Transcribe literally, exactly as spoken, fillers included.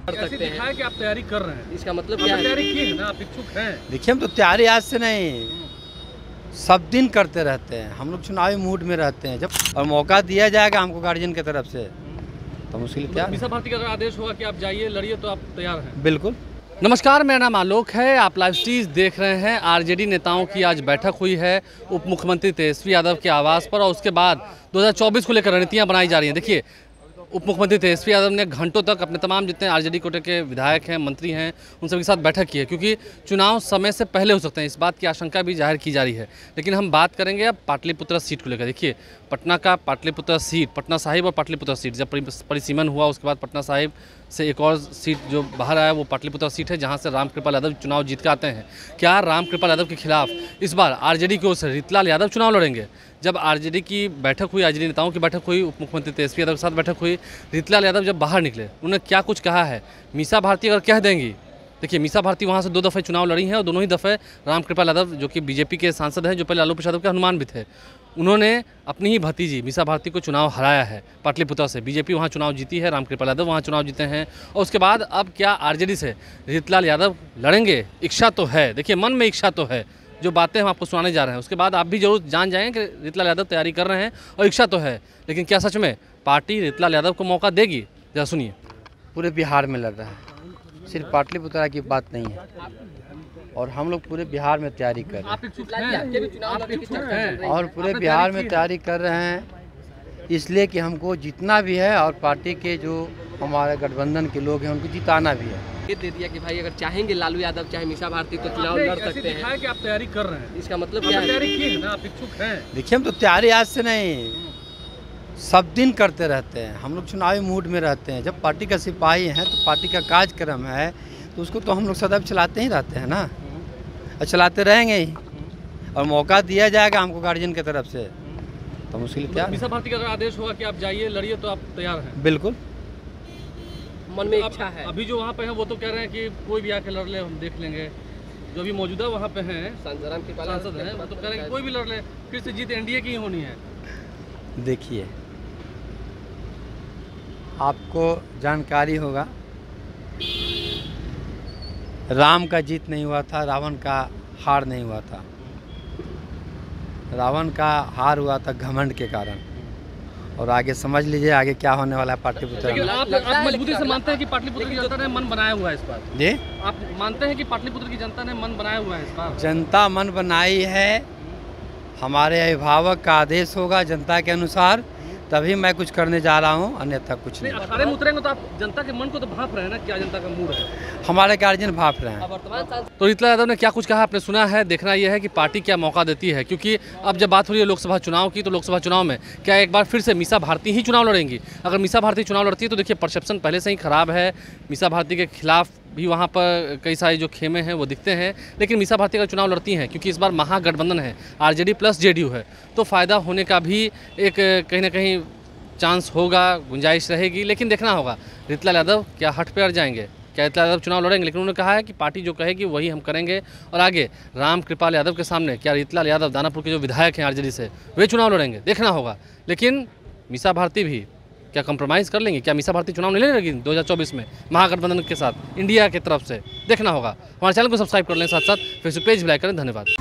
कर सकते हैं कि आप तैयारी कर रहे हैं, इसका मतलब क्या है? तैयारी की है ना, आप इच्छुक हैं। देखिए, हम तो तैयारी आज से नहीं, सब दिन करते रहते हैं। हम लोग चुनावी मूड में रहते हैं। जब और मौका दिया जाएगा हमको गार्जियन की तरफ से तो हम उसके लिए तैयार हैं। मीसा भारती का अगर आदेश होगा कि आप जाइए लड़िए तो आप तैयार हैं? बिल्कुल। नमस्कार, मेरा नाम आलोक है। आप लाइव स्ट्रीज देख रहे हैं। आरजेडी नेताओं की आज बैठक हुई है उप मुख्यमंत्री तेजस्वी यादव के आवास पर, और उसके बाद दो हज़ार चौबीस को लेकर रणनीतियां बनाई जा रही हैं। देखिए, उप मुख्यमंत्री तेजस्वी यादव ने घंटों तक अपने तमाम जितने आरजेडी कोटे के विधायक हैं, मंत्री हैं, उन सभी के साथ बैठक की है, क्योंकि चुनाव समय से पहले हो सकते हैं, इस बात की आशंका भी जाहिर की जा रही है। लेकिन हम बात करेंगे अब पाटलिपुत्र सीट को लेकर। देखिए, पटना का पाटलिपुत्र सीट, पटना साहिब और पाटलिपुत्र सीट जब परिसीमन हुआ, उसके बाद पटना साहिब से एक और सीट जो बाहर आया वो पाटलिपुत्र सीट है, जहां से रामकृपाल यादव चुनाव जीत कर आते हैं। क्या रामकृपाल यादव के खिलाफ इस बार आरजेडी की ओर से रीतलाल यादव चुनाव लड़ेंगे? जब आरजेडी की बैठक हुई, आरजेडी नेताओं की बैठक हुई, उप मुख्यमंत्री तेजस्वी यादव के साथ बैठक हुई, रीतलाल यादव जब बाहर निकले उन्होंने क्या कुछ कहा है? मीसा भारती अगर कह देंगी, देखिए मीसा भारती वहाँ से दो दफ़े चुनाव लड़ी हैं और दोनों ही दफ़े रामकृपाल यादव जो कि बीजेपी के सांसद हैं, जो पहले लालू प्रसाद के हनुमान भी थे, उन्होंने अपनी ही भतीजी मीसा भारती को चुनाव हराया है पाटलिपुत्र से। बीजेपी वहाँ चुनाव जीती है, रामकृपाल यादव वहाँ चुनाव जीते हैं। और उसके बाद अब क्या आरजेडी से रीतलाल यादव लड़ेंगे? इच्छा तो है, देखिए मन में इच्छा तो है, जो बातें हम आपको सुनाने जा रहे हैं उसके बाद आप भी जरूर जान जाएंगे कि रीतलाल यादव तैयारी कर रहे हैं और इच्छा तो है, लेकिन क्या सच में पार्टी रीतलाल यादव को मौका देगी? जरा सुनिए। पूरे बिहार में लड़ रहा है, सिर्फ पाटलिपुत्र की बात नहीं है, और हम लोग पूरे बिहार में तैयारी कर रहे हैं। आप इच्छुक हैं? और पूरे बिहार में तैयारी कर रहे हैं इसलिए कि हमको जितना भी है और पार्टी के जो हमारे गठबंधन के लोग हैं उनको जिताना भी है। ये दे दिया कि भाई अगर चाहेंगे लालू यादव चाहे मीसा भारती तो चुनाव लड़ सकते हैं, कि आप तैयारी कर रहे हैं, इसका मतलब क्या है? तैयारी की है ना, आप इच्छुक हैं। देखिए, हम तो तैयारी आज से नहीं, सब दिन करते रहते हैं। हम लोग चुनावी मूड में रहते हैं। जब पार्टी का सिपाही हैं तो पार्टी का कार्यक्रम है तो उसको तो हम लोग सदैव चलाते ही रहते हैं ना, और चलाते रहेंगे ही। और मौका दिया जाएगा हमको गार्जियन की तरफ से तो हम उसके लिए तैयार हैं। मीसा भारती का अगर आदेश होगा कि आप जाइए लड़िए तो आप तैयार हैं? बिल्कुल। मन में इच्छा है। अभी जो वहाँ पे हैं वो तो कह रहे हैं कि कोई भी आके लड़ ले, हम देख लेंगे। जो भी मौजूदा वहाँ पे हैं सांसद हैं वो तो कह रहे हैं कि कोई भी लड़ ले, फिर से जीत एनडीए की ही होनी है। देखिए, आपको जानकारी होगा, राम का जीत नहीं हुआ था, रावण का हार नहीं हुआ था। रावण का हार हुआ था घमंड के कारण, और आगे समझ लीजिए आगे क्या होने वाला है पाटलिपुत्र में। लेकिन आप, आप मजबूती से मानते हैं कि पाटलिपुत्र की जनता ने मन बनाया हुआ है इस बार? जी, आप मानते हैं कि पाटलिपुत्र की जनता ने मन बनाया हुआ है इस बार? जनता मन बनाई है, हमारे अभिभावक का आदेश होगा जनता के अनुसार, तभी मैं कुछ करने जा रहा हूँ, अन्यथा कुछ नहीं। अखाड़े में उतरेंगे तो आप जनता के मन को तो भांप रहे हैं ना, क्या जनता का मूड है? हमारे गार्जियन भाप रहे हैं। तो रीतलाल यादव ने क्या कुछ कहा आपने सुना है। देखना यह है कि पार्टी क्या मौका देती है, क्योंकि अब जब बात हो रही है लोकसभा चुनाव की, तो लोकसभा चुनाव में क्या एक बार फिर से मीसा भारती ही चुनाव लड़ेंगी? अगर मीसा भारती चुनाव लड़ती है तो देखिए परसेप्शन पहले से ही खराब है। मीसा भारती के खिलाफ भी वहाँ पर कई सारे जो खेमे हैं वो दिखते हैं, लेकिन मीसा भारती अगर चुनाव लड़ती हैं, क्योंकि इस बार महागठबंधन है, आरजेडी प्लस जेडीयू है, तो फ़ायदा होने का भी एक कहीं ना कहीं चांस होगा, गुंजाइश रहेगी। लेकिन देखना होगा रीतलाल यादव क्या हट पे अड़ जाएंगे, क्या रीतलाल यादव चुनाव लड़ेंगे। लेकिन उन्होंने कहा है कि पार्टी जो कहेगी वही हम करेंगे, और आगे रामकृपाल यादव के सामने क्या रीतलाल यादव दानापुर के जो विधायक हैं आरजेडी से, वे चुनाव लड़ेंगे, देखना होगा। लेकिन मीसा भारती भी क्या कंप्रोमाइज़ कर लेंगे? क्या मीसा भारती चुनाव नहीं लड़ेगी दो हज़ार चौबीस में महागठबंधन के साथ इंडिया की तरफ से? देखना होगा। हमारे चैनल को सब्सक्राइब कर लें, साथ साथ फेसबुक पेज भी लाइक करें। धन्यवाद।